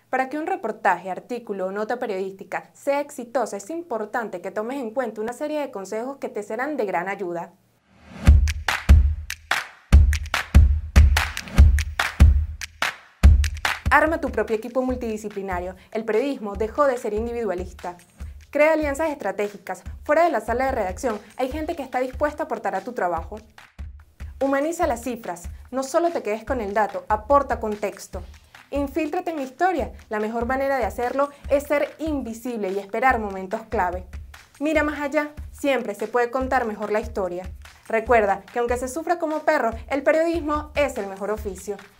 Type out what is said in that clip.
Para que un reportaje, artículo o nota periodística sea exitosa, es importante que tomes en cuenta una serie de consejos que te serán de gran ayuda. Arma tu propio equipo multidisciplinario. El periodismo dejó de ser individualista. Crea alianzas estratégicas. Fuera de la sala de redacción hay gente que está dispuesta a aportar a tu trabajo. Humaniza las cifras. No solo te quedes con el dato, aporta contexto. Infíltrate en la historia. La mejor manera de hacerlo es ser invisible y esperar momentos clave. Mira más allá. Siempre se puede contar mejor la historia. Recuerda que aunque se sufra como perro, el periodismo es el mejor oficio.